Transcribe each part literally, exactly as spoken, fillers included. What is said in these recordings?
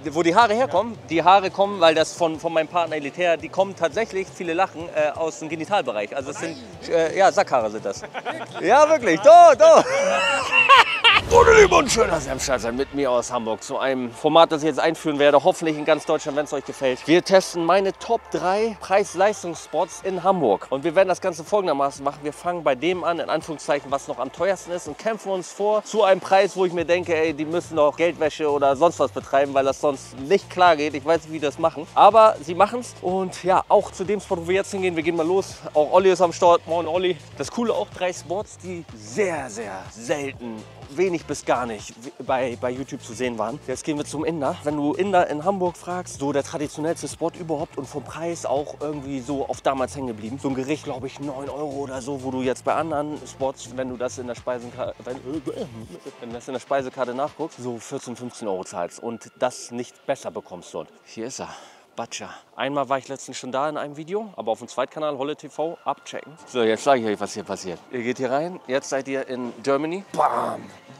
wo die Haare herkommen? Die Haare kommen, weil das von, von meinem Partner Elitär, die kommen tatsächlich, viele lachen, äh, aus dem Genitalbereich. Also es sind, äh, ja, Sackhaare sind das. Ja, wirklich, doch, doch. Ohne Liebe und schön, dass ihr am Start seid mit mir aus Hamburg zu einem Format, das ich jetzt einführen werde, hoffentlich in ganz Deutschland, wenn es euch gefällt. Wir testen meine Top drei Preis-Leistungsspots in Hamburg. Und wir werden das Ganze folgendermaßen machen. Wir fangen bei dem an, in Anführungszeichen, was noch am teuersten ist und kämpfen uns vor zu einem Preis, wo ich mir denke, ey, die müssen doch Geldwäsche oder sonst was betreiben, weil das sonst nicht klar geht. Ich weiß nicht, wie die das machen. Aber sie machen es. Und ja, auch zu dem Spot, wo wir jetzt hingehen, wir gehen mal los. Auch Olli ist am Start. Moin Olli. Das Coole, auch drei Spots, die sehr, sehr selten, wenig bis gar nicht bei, bei YouTube zu sehen waren. Jetzt gehen wir zum Inder. Wenn du Inder in Hamburg fragst, so der traditionellste Spot überhaupt und vom Preis auch irgendwie so auf damals hängen geblieben. So ein Gericht, glaube ich, neun Euro oder so, wo du jetzt bei anderen Spots, wenn du das in der Speisekarte, wenn, wenn du das in der Speisekarte nachguckst, so vierzehn, fünfzehn Euro zahlst und das nicht besser bekommst dort. Hier ist er. Batscha. Einmal war ich letztens schon da in einem Video, aber auf dem Zweitkanal Holle T V, abchecken. So, jetzt sage ich euch, was hier passiert. Ihr geht hier rein, jetzt seid ihr in Germany. Bam!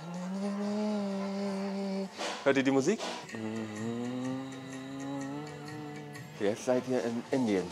Hört ihr die Musik? Jetzt seid ihr in Indien.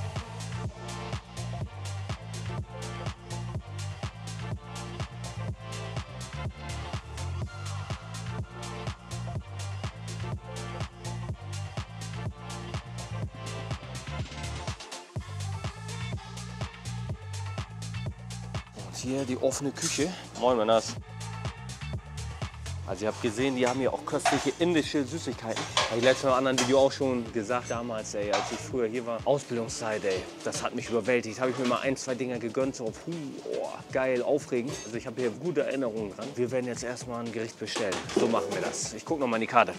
Hier die offene Küche. Moin, Manas. Also ihr habt gesehen, die haben hier auch köstliche indische Süßigkeiten. Habe ich letztes Mal im anderen Video auch schon gesagt, damals, ey, als ich früher hier war. Ausbildungszeit, ey, das hat mich überwältigt. Habe ich mir mal ein, zwei Dinger gegönnt, so, puh, oh, geil, aufregend. Also ich habe hier gute Erinnerungen dran. Wir werden jetzt erstmal ein Gericht bestellen. So machen wir das. Ich gucke noch mal in die Karte.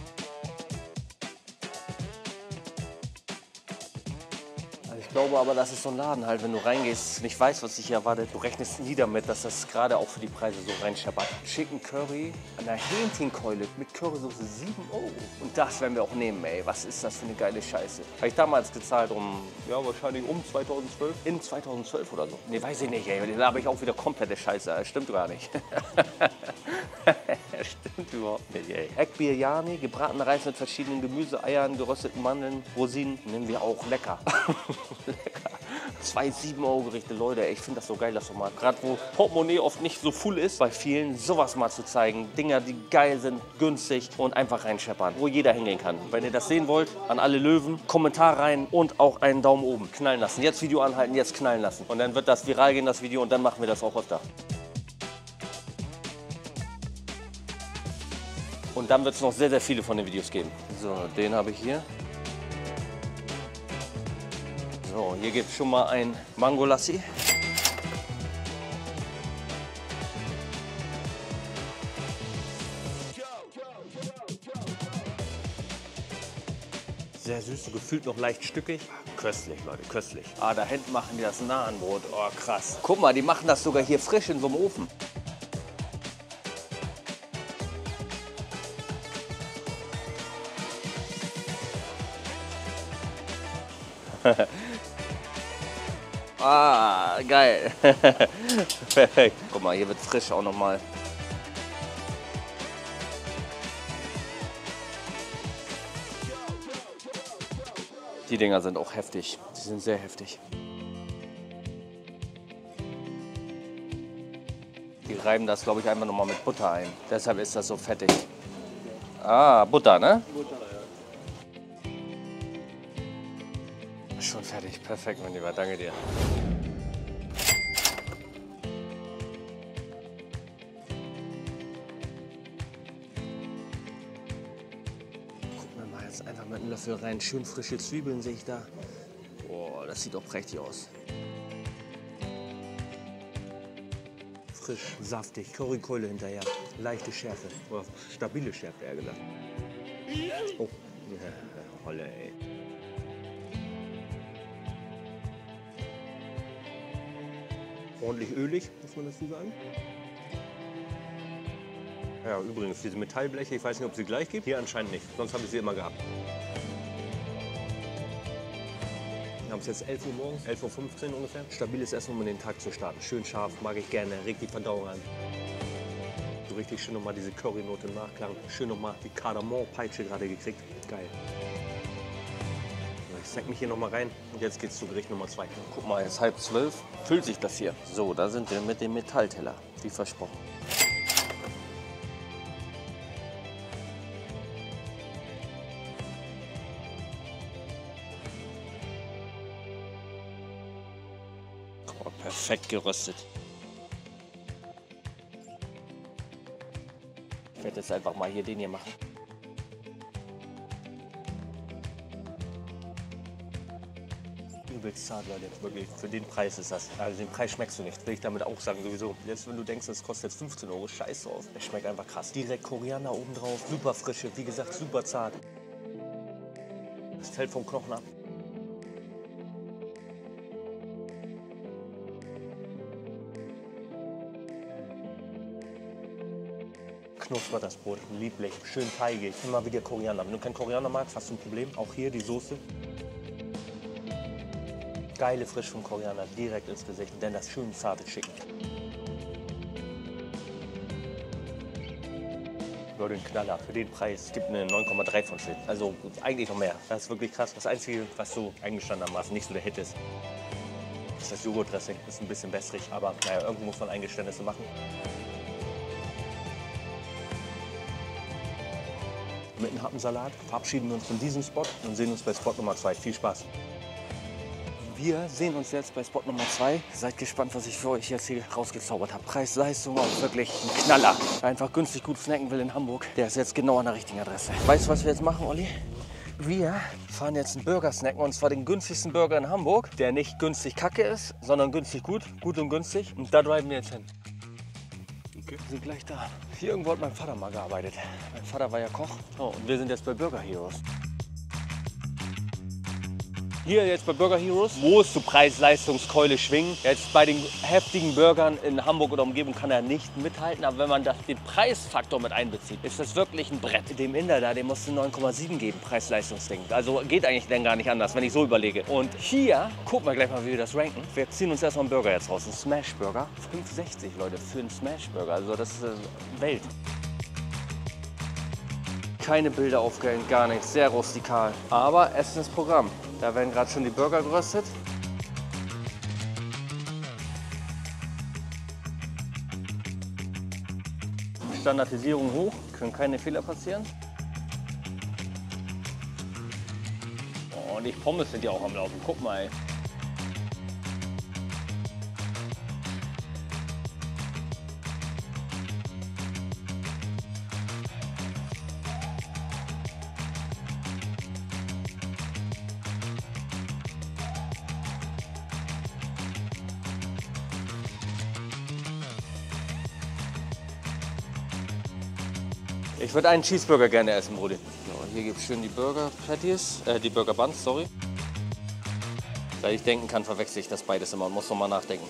Ich glaube aber, das ist so ein Laden halt, wenn du reingehst, nicht weißt, was dich hier erwartet. Du rechnest nie damit, dass das gerade auch für die Preise so reinscheppert. Chicken Curry an der Hähnchenkeule mit Currysoße sieben Euro. Und das werden wir auch nehmen, ey. Was ist das für eine geile Scheiße? Habe ich damals gezahlt um, ja, wahrscheinlich um zweitausendzwölf? In zweitausendzwölf oder so. Ne, weiß ich nicht, ey. Da habe ich auch wieder komplette Scheiße. Das stimmt gar nicht. Stimmt überhaupt nicht, ey. Egg Biryani, gebratener Reis mit verschiedenen Gemüse, Eiern, gerösteten Mandeln, Rosinen. Nehmen wir auch lecker. Lecker. Zwei sieben Euro Gerichte, Leute, ich finde das so geil, das Format. Gerade wo Portemonnaie oft nicht so full ist, bei vielen sowas mal zu zeigen. Dinger, die geil sind, günstig und einfach reinscheppern, wo jeder hingehen kann. Wenn ihr das sehen wollt, an alle Löwen, Kommentar rein und auch einen Daumen oben. Knallen lassen. Jetzt Video anhalten, jetzt knallen lassen. Und dann wird das viral gehen, das Video, und dann machen wir das auch öfter. Und dann wird es noch sehr, sehr viele von den Videos geben. So, den habe ich hier. So, hier gibt es schon mal ein Mango Lassi. Sehr süß, gefühlt noch leicht stückig. Köstlich, Leute, köstlich. Ah, da hinten machen die das Nahenbrot. Oh, krass. Guck mal, die machen das sogar hier frisch in so einem Ofen. Ah, geil. Perfekt. Guck mal, hier wird frisch auch noch mal. Die Dinger sind auch heftig. Die sind sehr heftig. Die reiben das, glaube ich, einfach noch mal mit Butter ein. Deshalb ist das so fettig. Ah, Butter, ne? Butter, ja. Schon fertig. Perfekt, mein Lieber. Danke dir. Gucken wir mal jetzt einfach mit einem Löffel rein. Schön frische Zwiebeln sehe ich da. Boah, das sieht doch prächtig aus. Frisch, saftig, Currykeule hinterher. Leichte Schärfe. Oder stabile Schärfe, eher gesagt. Oh, ja, Holle, ey. Ordentlich ölig, muss man dazu sagen. Ja, übrigens, diese Metallbleche, ich weiß nicht, ob es sie gleich gibt. Hier anscheinend nicht, sonst habe ich sie immer gehabt. Wir haben es jetzt elf Uhr morgens, elf Uhr fünfzehn ungefähr. Stabiles Essen, um in den Tag zu starten. Schön scharf, mag ich gerne, regt die Verdauung an. So richtig schön nochmal diese Currynote im Nachklang. Schön nochmal die Kardamom-Peitsche gerade gekriegt. Geil. Ich snack mich hier nochmal rein und jetzt geht's zu Gericht Nummer zwei. Guck mal, jetzt halb zwölf. Füllt sich das hier. So, da sind wir mit dem Metallteller, wie versprochen. Oh, perfekt geröstet. Ich werde jetzt einfach mal hier den hier machen. Übelst zart, Leute. Wirklich, für den Preis ist das. Also den Preis schmeckst du nicht, will ich damit auch sagen sowieso. Jetzt, wenn du denkst, das kostet jetzt fünfzehn Euro, scheiß drauf. Es schmeckt einfach krass. Direkt Koriander oben drauf, super frische, wie gesagt, super zart. Das fällt vom Knochen ab. Knuspert das Brot, lieblich, schön teigig, immer wieder Koriander. Wenn du kein Koriander magst, hast du ein Problem. Auch hier die Soße. Geile frisch vom Koriander, direkt ins Gesicht, denn das schön zarte Chicken. Leute, ein Knaller für den Preis. Es gibt eine neun Komma drei von zehn. Also eigentlich noch mehr. Das ist wirklich krass. Das Einzige, was so eingestandenermaßen nicht so der Hit ist, ist das Joghurtdressing. Das ist ein bisschen wässrig, aber naja, irgendwo muss man Eingeständnisse machen. Mit einem Happensalat verabschieden wir uns von diesem Spot und sehen uns bei Spot Nummer zwei. Viel Spaß! Wir sehen uns jetzt bei Spot Nummer zwei. Seid gespannt, was ich für euch jetzt hier rausgezaubert habe. Preis, Leistung, auch wirklich ein Knaller. Wer einfach günstig gut snacken will in Hamburg, der ist jetzt genau an der richtigen Adresse. Weißt du, was wir jetzt machen, Olli? Wir fahren jetzt einen Burger snacken und zwar den günstigsten Burger in Hamburg, der nicht günstig kacke ist, sondern günstig gut, gut und günstig. Und da driven wir jetzt hin. Okay. Wir sind gleich da. Hier irgendwo hat mein Vater mal gearbeitet. Mein Vater war ja Koch. Oh, und wir sind jetzt bei Burger Heroes. Hier jetzt bei Burger Heroes, wo es zu Preis-Leistungskeule schwingen. Jetzt bei den heftigen Burgern in Hamburg oder Umgebung kann er nicht mithalten. Aber wenn man das, den Preisfaktor mit einbezieht, ist das wirklich ein Brett. Dem Inder da, dem musst du neun Komma sieben geben, Preis-Leistungsding. Also geht eigentlich dann gar nicht anders, wenn ich so überlege. Und hier, gucken wir gleich mal, wie wir das ranken. Wir ziehen uns erstmal einen Burger jetzt raus. Ein Smash Burger. fünf sechzig, Leute, für einen Smash Burger. Also das ist äh, Welt. Keine Bilder aufgehängt, gar nichts, sehr rustikal. Aber Essen ist Programm. Da werden gerade schon die Burger geröstet. Standardisierung hoch, können keine Fehler passieren. Oh, und die Pommes sind ja auch am Laufen, guck mal. Ey. Ich würde einen Cheeseburger gerne essen, Brudi. So, hier gibt es schön die Burger Patties, äh, die Burger Buns, sorry. Seit ich denken kann, verwechsel ich das beides immer und muss nochmal nachdenken.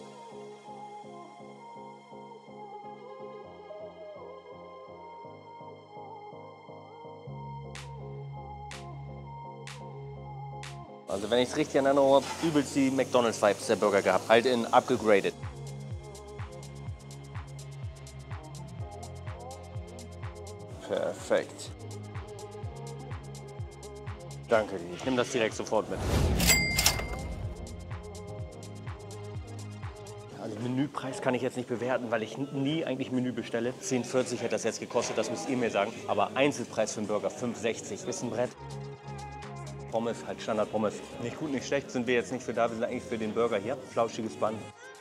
Also wenn ich es richtig in Erinnerung habe, übelst die McDonald's-Vibes der Burger gehabt, halt in upgraded. Perfekt. Danke dir. Ich nehme das direkt sofort mit. Also Menüpreis kann ich jetzt nicht bewerten, weil ich nie eigentlich Menü bestelle. zehn vierzig hätte das jetzt gekostet, das müsst ihr mir sagen. Aber Einzelpreis für einen Burger fünf sechzig ist ein Brett. Pommes, halt Standard Pommes. Nicht gut, nicht schlecht, sind wir jetzt nicht für da, wir sind eigentlich für den Burger hier. Flauschiges Band.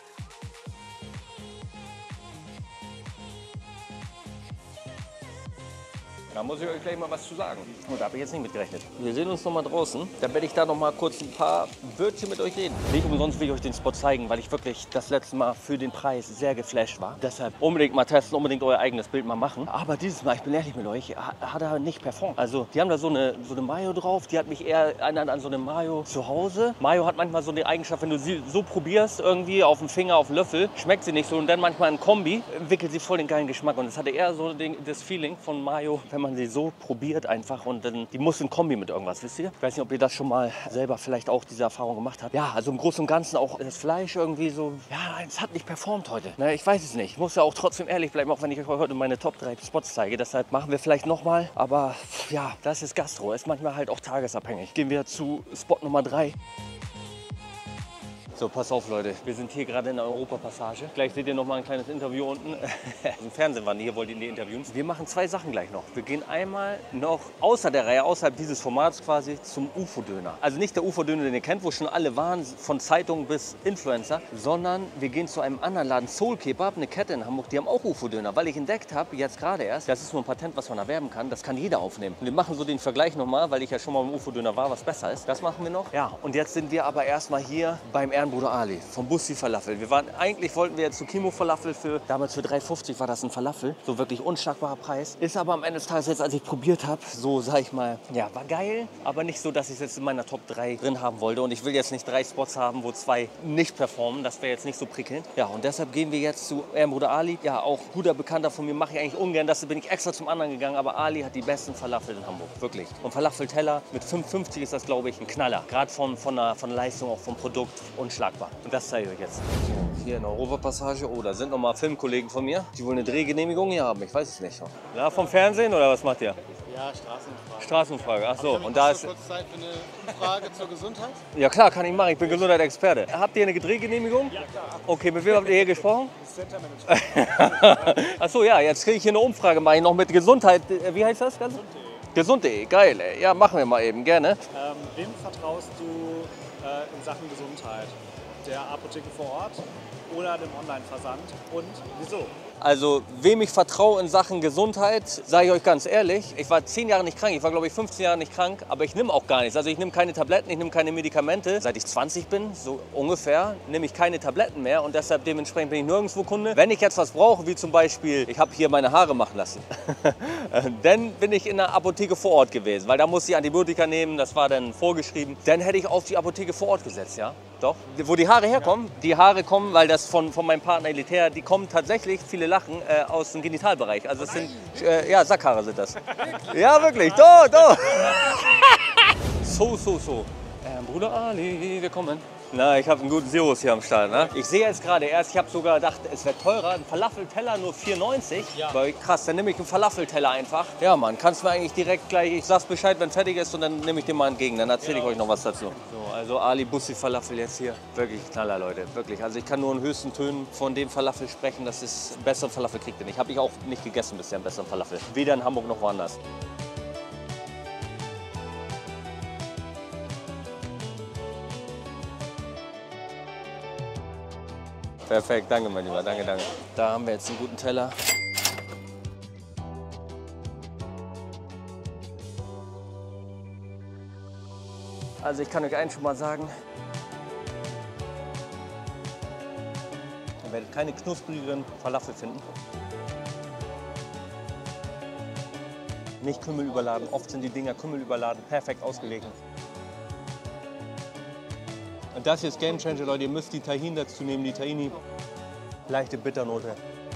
Da muss ich euch gleich mal was zu sagen. Und da habe ich jetzt nicht mit gerechnet. Wir sehen uns noch mal draußen. Dann werde ich da noch mal kurz ein paar Wörtchen mit euch reden. Nicht umsonst will ich euch den Spot zeigen, weil ich wirklich das letzte Mal für den Preis sehr geflasht war. Deshalb unbedingt mal testen, unbedingt euer eigenes Bild mal machen. Aber dieses Mal, ich bin ehrlich mit euch, hat er nicht performt. Also die haben da so eine, so eine Mayo drauf. Die hat mich eher erinnert an so eine Mayo zu Hause. Mayo hat manchmal so eine Eigenschaft, wenn du sie so probierst, irgendwie auf dem Finger, auf dem Löffel, schmeckt sie nicht so. Und dann manchmal in Kombi, entwickelt sie voll den geilen Geschmack. Und es hatte eher so den, das Feeling von Mayo, wenn man man sie so probiert einfach und dann, die muss in Kombi mit irgendwas, wisst ihr? Ich weiß nicht, ob ihr das schon mal selber vielleicht auch diese Erfahrung gemacht habt. Ja, also im Großen und Ganzen auch das Fleisch irgendwie so, ja, es hat nicht performt heute. Ne, ich weiß es nicht. Ich muss ja auch trotzdem ehrlich bleiben, auch wenn ich euch heute meine Top drei Spots zeige. Deshalb machen wir vielleicht nochmal. Aber ja, das ist Gastro. Ist manchmal halt auch tagesabhängig. Gehen wir zu Spot Nummer drei. So, pass auf, Leute. Wir sind hier gerade in der Europapassage. Gleich seht ihr noch mal ein kleines Interview unten. Im Fernsehen waren die hier, wollt ihr die interviewen. Wir machen zwei Sachen gleich noch. Wir gehen einmal noch außer der Reihe, außerhalb dieses Formats quasi, zum U F O-Döner. Also nicht der U F O-Döner, den ihr kennt, wo schon alle waren, von Zeitungen bis Influencer, sondern wir gehen zu einem anderen Laden, Soul Kebab, eine Kette in Hamburg, die haben auch U F O-Döner. Weil ich entdeckt habe, jetzt gerade erst, das ist nur ein Patent, was man erwerben kann, das kann jeder aufnehmen. Und wir machen so den Vergleich nochmal, weil ich ja schon mal im U F O-Döner war, was besser ist. Das machen wir noch. Ja, und jetzt sind wir aber erstmal hier beim Ehrenbruder Ali vom Bussi Falafel. Wir waren, eigentlich wollten wir jetzt zu Kimo Falafel für, damals für drei fünfzig war das ein Falafel. So wirklich unschlagbarer Preis. Ist aber am Ende des Tages jetzt, als ich probiert habe, so sag ich mal, ja, war geil, aber nicht so, dass ich es jetzt in meiner Top drei drin haben wollte. Und ich will jetzt nicht drei Spots haben, wo zwei nicht performen. Das wäre jetzt nicht so prickelnd. Ja, und deshalb gehen wir jetzt zu Ehrenbruder Ali. Ja, auch guter Bekannter von mir, mache ich eigentlich ungern. Das bin ich extra zum anderen gegangen. Aber Ali hat die besten Falafel in Hamburg, wirklich. Und Falafelteller mit fünf fünfzig ist das, glaube ich, ein Knaller. Gerade von, von, der, von der Leistung, auch vom Produkt, unschlagbar. Und das zeige ich euch jetzt. So, hier in der Europapassage. Oh, da sind noch mal Filmkollegen von mir, die wohl eine Drehgenehmigung hier haben. Ich weiß es nicht. Ja, vom Fernsehen oder was macht ihr? Ja, Straßenumfrage. Straßenumfrage, ach so. Und da ist kurz Zeit für eine Frage zur Gesundheit? Ja klar, kann ich machen. Ich bin Gesundheitsexperte. Habt ihr eine Drehgenehmigung? Ja, klar. Okay, mit wem habt ihr hier gesprochen? Center Management. Ach so, ja, jetzt kriege ich hier eine Umfrage, mache ich noch mit Gesundheit. Wie heißt das ganz? Gesund punkt de. Geil, ey. Ja, machen wir mal eben, gerne. Ähm, wem vertraust du äh, in Sachen Gesundheit? Der Apotheke vor Ort oder dem Online-Versand? Und wieso? Also, wem ich vertraue in Sachen Gesundheit, sage ich euch ganz ehrlich, ich war zehn Jahre nicht krank, ich war glaube ich fünfzehn Jahre nicht krank, aber ich nehme auch gar nichts. Also ich nehme keine Tabletten, ich nehme keine Medikamente. Seit ich zwanzig bin, so ungefähr, nehme ich keine Tabletten mehr und deshalb dementsprechend bin ich nirgendwo Kunde. Wenn ich jetzt was brauche, wie zum Beispiel, ich habe hier meine Haare machen lassen, dann bin ich in der Apotheke vor Ort gewesen, weil da musste ich Antibiotika nehmen, das war dann vorgeschrieben. Dann hätte ich auf die Apotheke vor Ort gesetzt, ja. Doch. Wo die Haare herkommen? Die Haare kommen, weil das von, von meinem Partner Elitär, die kommen tatsächlich, viele lachen, äh, aus dem Genitalbereich. Also es sind, äh, ja, Sackhaare sind das. Ja, wirklich, doch, doch. So, so, so. Ähm, Bruder Ali, willkommen. Na, ich habe einen guten Servus hier am Start. Ne? Ich sehe jetzt gerade erst, ich habe sogar gedacht, es wäre teurer. Ein Falafelteller nur vier neunzig. Ja. Weil, krass, dann nehme ich einen Falafelteller einfach. Ja, Mann, kannst du mir eigentlich direkt gleich, ich sag's Bescheid, wenn fertig ist und dann nehme ich den mal entgegen. Dann erzähle ich euch noch was dazu. So, also Ali Bussi Falafel jetzt hier. Wirklich Knaller, Leute, wirklich. Also ich kann nur in höchsten Tönen von dem Falafel sprechen. Das ist, einen besseren Falafel kriegt ihr nicht. Habe ich auch nicht gegessen bisher, einen besseren Falafel. Weder in Hamburg noch woanders. Perfekt, danke mein Lieber, danke, danke. Da haben wir jetzt einen guten Teller. Also ich kann euch eins schon mal sagen, ihr werdet keine knusprigeren Falafel finden. Nicht Kümmel überladen, oft sind die Dinger Kümmel überladen, perfekt ausgelegt. Und das hier ist Game Changer, Leute. Ihr müsst die Tahin dazu nehmen, die Tahini. Leichte Bitternote.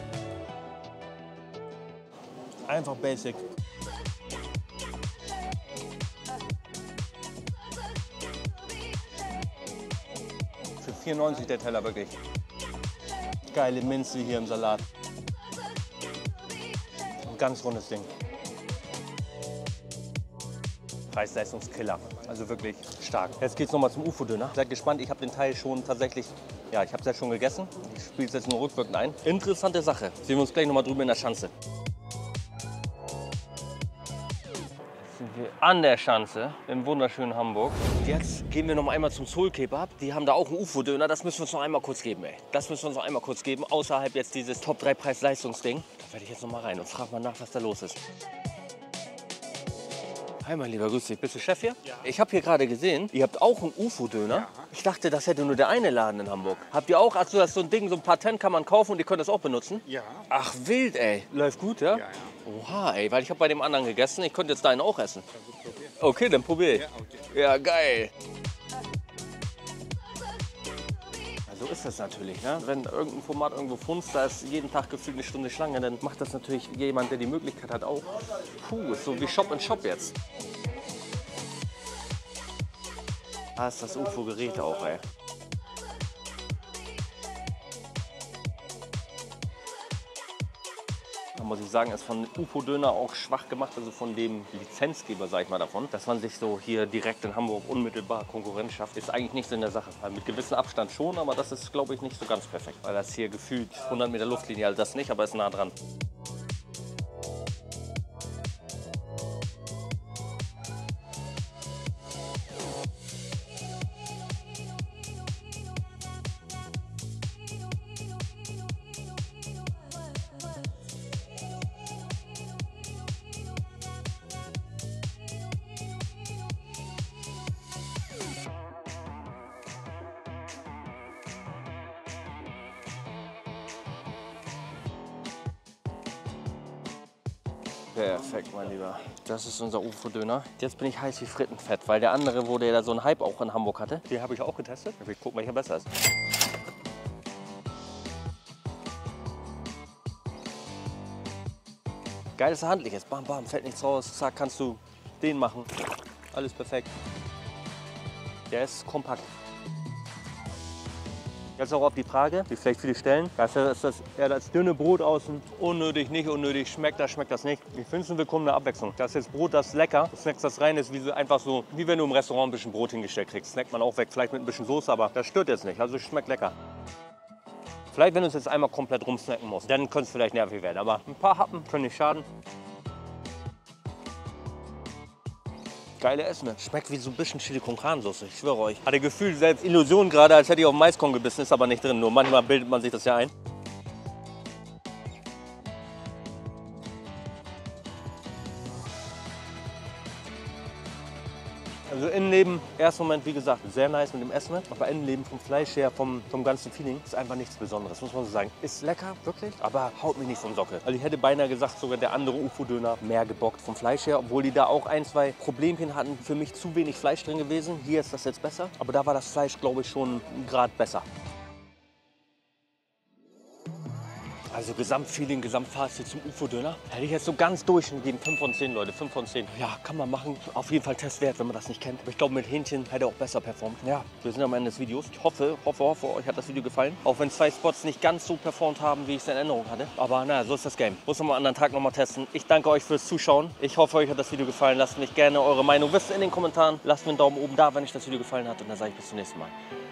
Einfach basic. Für vier neunzig der Teller, wirklich. Geile Minze hier im Salat. Ein ganz rundes Ding. Preis-Leistungskiller. Also wirklich stark. Jetzt geht's nochmal zum U F O-Döner. Seid gespannt, ich habe den Teil schon tatsächlich, ja, ich habe es ja schon gegessen. Ich spiele es jetzt nur rückwirkend ein. Interessante Sache. Sehen wir uns gleich nochmal drüben in der Schanze. Jetzt sind wir an der Schanze im wunderschönen Hamburg. Jetzt gehen wir noch einmal zum Soul Kebab. Die haben da auch einen U F O-Döner. Das müssen wir uns noch einmal kurz geben, ey. Das müssen wir uns noch einmal kurz geben. Außerhalb jetzt dieses Top drei Preis-Leistungs-Ding. Da werde ich jetzt noch mal rein und frage mal nach, was da los ist. Hi mein Lieber, grüß dich. Bist du Chef hier? Ja. Ich habe hier gerade gesehen, ihr habt auch einen U F O-Döner. Ja. Ich dachte, das hätte nur der eine Laden in Hamburg. Habt ihr auch, also das ist so ein Ding, so ein Patent kann man kaufen und ihr könnt das auch benutzen? Ja. Ach wild, ey. Läuft gut, ja? Ja, ja. Oha, ey, weil ich habe bei dem anderen gegessen. Ich könnte jetzt deinen auch essen. Okay, dann probier ich. Ja, okay. Ja, geil. so ist das natürlich. Ne? Wenn irgendein Format irgendwo funzt, da ist jeden Tag gefühlt eine Stunde Schlange, dann macht das natürlich jemand, der die Möglichkeit hat, auch. Puh, ist so wie Shop in Shop jetzt. Da ist das U F O-Gerät auch, ey. Da muss ich sagen, ist von U F O-Döner auch schwach gemacht, also von dem Lizenzgeber, sag ich mal, davon. Dass man sich so hier direkt in Hamburg unmittelbar Konkurrenz schafft, ist eigentlich nicht so in der Sache. Also mit gewissem Abstand schon, aber das ist, glaube ich, nicht so ganz perfekt. Weil das hier gefühlt hundert Meter Luftlinie, also das nicht, aber ist nah dran. Perfekt, mein Lieber. Das ist unser U F O-Döner. Jetzt bin ich heiß wie Frittenfett, weil der andere, wo der da so einen Hype auch in Hamburg hatte, den habe ich auch getestet. Ich will gucken, welcher besser ist. Geil, dass er handlich ist. Bam, bam, fällt nichts raus. Zack, kannst du den machen. Alles perfekt. Der ist kompakt. Jetzt auch auf die Frage, die vielleicht viele stellen. Das ist das eher das dünne Brot außen. Unnötig, nicht unnötig. Schmeckt das, schmeckt das nicht. Ich finde es eine willkommene Abwechslung. Das ist jetzt Brot, das ist lecker. Du snackst das rein, ist wie so, einfach so, wie wenn du im Restaurant ein bisschen Brot hingestellt kriegst. Snackt man auch weg, vielleicht mit ein bisschen Soße, aber das stört jetzt nicht. Also es schmeckt lecker. Vielleicht, wenn du es jetzt einmal komplett rumsnacken musst, dann könnte es vielleicht nervig werden. Aber ein paar Happen können nicht schaden. Geile Essen. Schmeckt wie so ein bisschen Chili con Carne Soße, ich schwöre euch. Hatte Gefühl, selbst Illusion gerade, als hätte ich auf Maiskorn gebissen, ist aber nicht drin. Nur manchmal bildet man sich das ja ein. Also Innenleben, erster Moment, wie gesagt, sehr nice mit dem Essen. Aber Innenleben vom Fleisch her, vom, vom ganzen Feeling, ist einfach nichts Besonderes, muss man so sagen. Ist lecker, wirklich, aber haut mich nicht vom Sockel. Also ich hätte beinahe gesagt, sogar der andere U F O-Döner mehr gebockt vom Fleisch her, obwohl die da auch ein, zwei Problemchen hatten. Für mich zu wenig Fleisch drin gewesen. Hier ist das jetzt besser, aber da war das Fleisch, glaube ich, schon einen Grad besser. Also Gesamtfeeling, Gesamtfazit zum U F O-Döner. Hätte ich jetzt so ganz durchgegeben, fünf von zehn, Leute, fünf von zehn. Ja, kann man machen. Auf jeden Fall Testwert, wenn man das nicht kennt. Aber ich glaube, mit Hähnchen hätte er auch besser performt. Ja, wir sind am Ende des Videos. Ich hoffe, hoffe, hoffe, euch hat das Video gefallen. Auch wenn zwei Spots nicht ganz so performt haben, wie ich es in Erinnerung hatte. Aber naja, so ist das Game. Muss man am anderen Tag nochmal testen. Ich danke euch fürs Zuschauen. Ich hoffe, euch hat das Video gefallen. Lasst mich gerne eure Meinung wissen in den Kommentaren. Lasst mir einen Daumen oben da, wenn euch das Video gefallen hat. Und dann sage ich bis zum nächsten Mal.